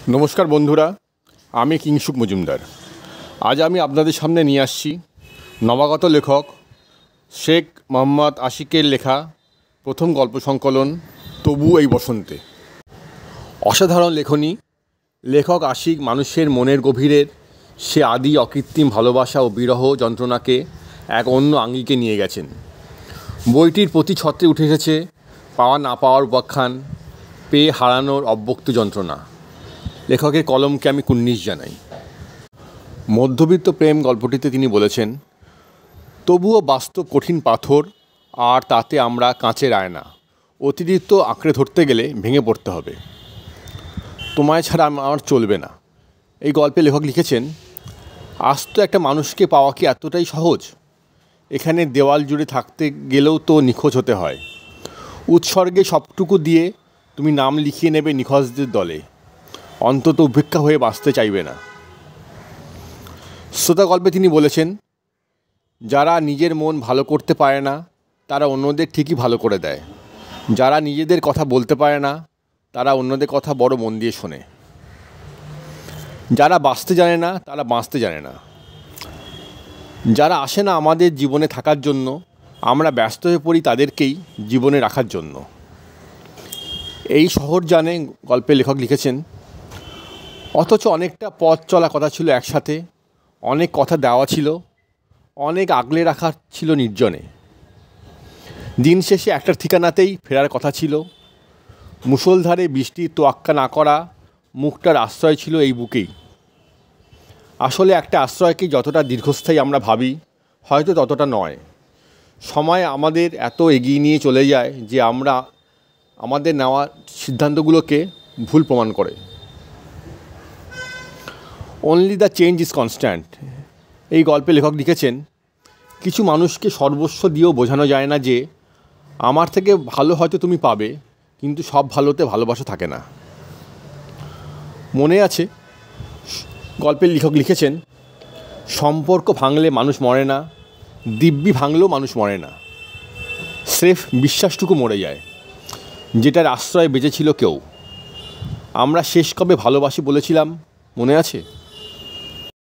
নমস্কার বন্ধুরা, আমি কিংসুক মজুমদার। আজ আমি আপনাদের সামনে নিয়ে আসছি নবাগত লেখক শেখ মোহাম্মদ আশিকের লেখা প্রথম গল্প সংকলন তবু এই বসন্তে। অসাধারণ লেখনী। লেখক আশিক মানুষের মনের গভীরের সে আদি অকৃত্রিম ভালোবাসা ও বিরহ যন্ত্রণাকে এক অন্য আঙ্গিকে নিয়ে গেছেন। বইটির প্রতি ছত্রে উঠে এসেছে পাওয়া না পাওয়ার উপাখ্যান, পেয়ে হারানোর অব্যক্ত যন্ত্রণা। লেখকের কলমকে আমি কুর্নিশ জানাই। মধ্যবিত্ত প্রেম গল্পটিতে তিনি বলেছেন, তবুও বাস্তব কঠিন পাথর, আর তাতে আমরা কাঁচের আয়না। অতিরিক্ত আঁকড়ে ধরতে গেলে ভেঙে পড়তে হবে। তোমায় ছাড়া আমার চলবে না। এই গল্পে লেখক লিখেছেন, আস্ত একটা মানুষকে পাওয়া কি এতটাই সহজ? এখানে দেওয়াল জুড়ে থাকতে গেলেও তো নিখোঁজ হতে হয়। উৎসর্গে সবটুকু দিয়ে তুমি নাম লিখিয়ে নেবে নিখোঁজদের দলে, অন্তত উপেক্ষা হয়ে বাঁচতে চাইবে না। শ্রোতা গল্পে তিনি বলেছেন, যারা নিজের মন ভালো করতে পারে না তারা অন্যদের ঠিকই ভালো করে দেয়। যারা নিজেদের কথা বলতে পারে না তারা অন্যদের কথা বড় মন দিয়ে শোনে। যারা বাঁচতে জানে না তারা বাঁচতে জানে না। যারা আসে না আমাদের জীবনে থাকার জন্য, আমরা ব্যস্ত হয়ে পড়ি তাদেরকেই জীবনে রাখার জন্য। এই শহর জানে গল্পে লেখক লিখেছেন, অথচ অনেকটা পথ চলা কথা ছিল একসাথে, অনেক কথা দেওয়া ছিল, অনেক আগলে রাখার ছিল নির্জনে। দিন শেষে একটার ঠিকানাতেই ফেরার কথা ছিল। মুষলধারে বৃষ্টির তোয়াক্কা না করা মুখটার আশ্রয় ছিল এই বুকেই। আসলে একটা আশ্রয়কে যতটা দীর্ঘস্থায়ী আমরা ভাবি, হয়তো ততটা নয়। সময় আমাদের এত এগিয়ে নিয়ে চলে যায় যে আমরা আমাদের নেওয়া সিদ্ধান্তগুলোকে ভুল প্রমাণ করে। Only the change is constant. এই গল্পে লেখক লিখেছেন, কিছু মানুষকে সর্বস্ব দিয়েও বোঝানো যায় না যে আমার থেকে ভালো হয়তো তুমি পাবে, কিন্তু সব ভালোতে ভালোবাসা থাকে না। মনে আছে, গল্পের লেখক লিখেছেন, সম্পর্ক ভাঙলে মানুষ মরে না, দিব্যি ভাঙলেও মানুষ মরে না, স্রেফ বিশ্বাসটুকু মরে যায়, যেটার আশ্রয়ে বেঁচেছিল কেউ। আমরা শেষ কবে ভালোবাসি বলেছিলাম, মনে আছে?